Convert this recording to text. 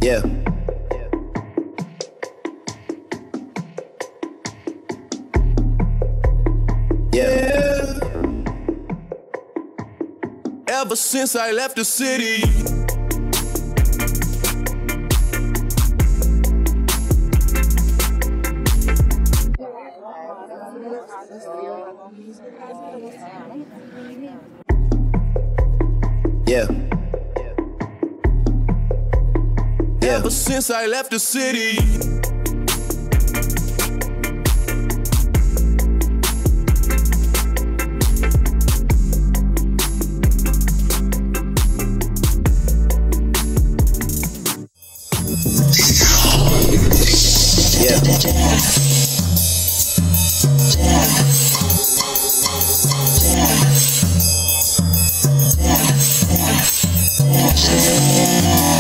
Yeah. Yeah. Ever since I left the city, yeah. Ever since I left the city, yeah.